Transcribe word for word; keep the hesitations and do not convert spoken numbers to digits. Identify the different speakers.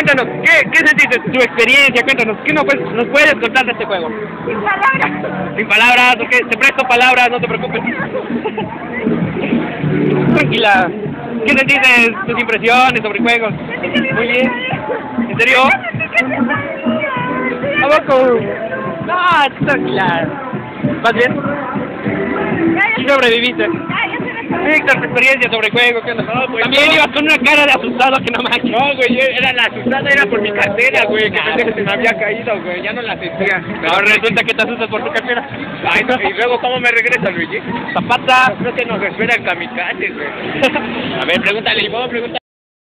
Speaker 1: cuéntanos, ¿qué, qué sentiste? Tu experiencia, cuéntanos, ¿qué nos puedes, nos puedes contar de este juego?
Speaker 2: Sin palabras.
Speaker 1: Sin palabras, ok, te presto palabras, no te preocupes. Tranquila. ¿Qué sentiste? Tus impresiones sobre el juego. Muy bien. ¿En serio? ¿A poco? No, tranquila. ¿Vas bien? ¿Y sobreviviste? Víctor, tu experiencia sobre el juego, ¿qué onda? No, pues también no. Ibas con una cara de asustado que no manches.
Speaker 3: No, güey, era la asustada era por mi cartera, güey, que pensé que se me había caído, güey, ya no la sentía.
Speaker 1: No, resulta que te asustas por tu cartera.
Speaker 3: Ay, no, y luego, ¿cómo me regresa, Luigi?
Speaker 1: Zapata.
Speaker 3: Creo que nos espera el kamikaze, güey.
Speaker 1: A ver, pregúntale, ¿puedo preguntar?